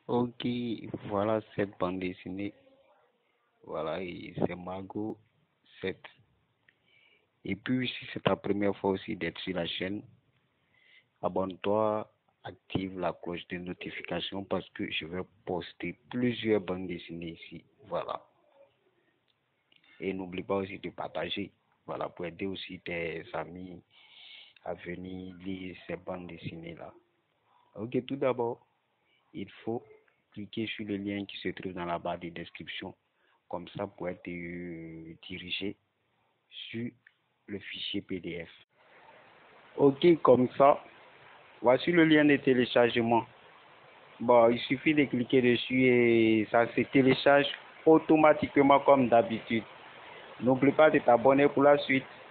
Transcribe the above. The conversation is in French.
Ok, voilà cette bande dessinée. Voilà, et c'est Margot 7. Et puis, si c'est ta première fois aussi d'être sur la chaîne, abonne-toi, active la cloche de notification parce que je vais poster plusieurs bandes dessinées ici. Voilà. Et n'oublie pas aussi de partager. Voilà, pour aider aussi tes amis à venir lire ces bandes dessinées-là. Ok, tout d'abord, il faut cliquer sur le lien qui se trouve dans la barre de description. Comme ça, pour être dirigé sur le fichier PDF. Ok, comme ça, voici le lien de téléchargement. Bon, il suffit de cliquer dessus et ça se télécharge automatiquement comme d'habitude. N'oublie pas de t'abonner pour la suite.